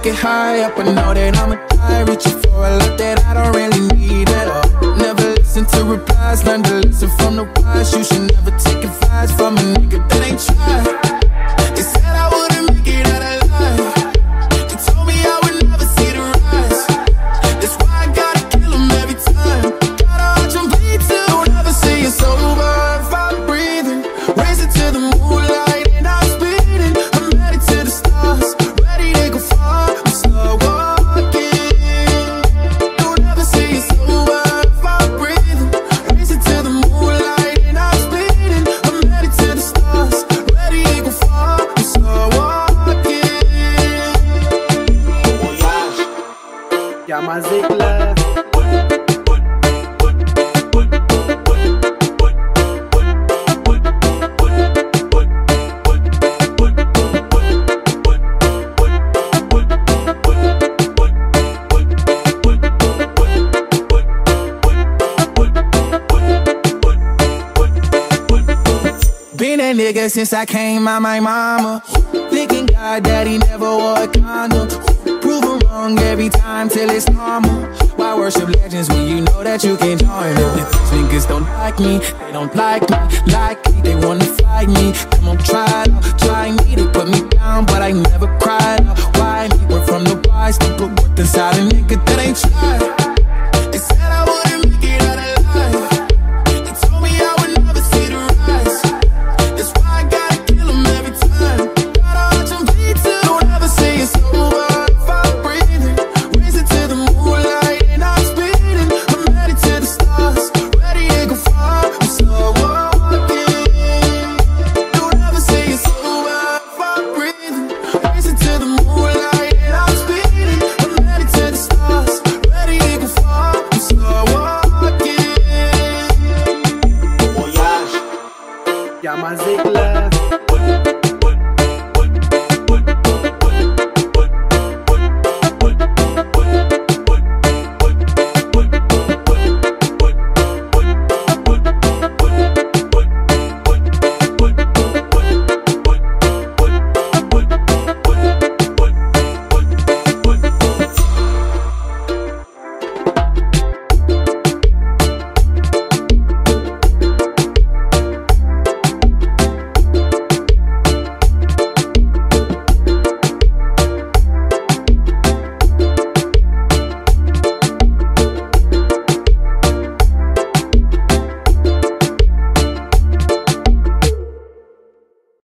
get high up, I know that I'ma die. Reaching for a lot that I don't really need at all. Never listen to replies, learn to listen from the wise. You should never take advice from a nigga that ain't tried. They said I wouldn't make it out alive. They told me I would never see the rise. That's why I gotta kill 'em every time. Gotta watch 'em bleed too. Don't ever say it's over if I'm breathing. Raise it to the moonlight and I'm speeding. I'm headed to the stars, ready to go far. I'm slow walking. Don't ever say it's over if I'm breathing. Raise it to the moonlight and I'm speeding. I'm headed to the stars, ready to go far. I'm slow walking. Ja, maar zeker. Been a nigga since I came out my mama. Thinking God that he never wore a condom. Proven wrong every time till it's normal. Why worship legends when you know that you can join them? These niggas don't like me, they don't like me. Like me, they wanna fight me. Come on, try it out, try me. They put me down, but I never cried out. Why me? We're from the wise to put worth inside a nigga that ain't tried. They said I wouldn't make it out alive. They told me I would never see the rise. That's why I gotta kill 'em every time. Gotta watch 'em bleed too. Don't ever say it's over if I'm breathing. Raise it to the moonlight and I'm speeding. I'm headed to the stars, ready to go far. I'm slow walking. Don't ever say it's over if I'm breathing. Raise it to the moonlight and I'm speeding. I'm headed to the stars, ready to go far. I'm slow walking. Ja, maar zeker.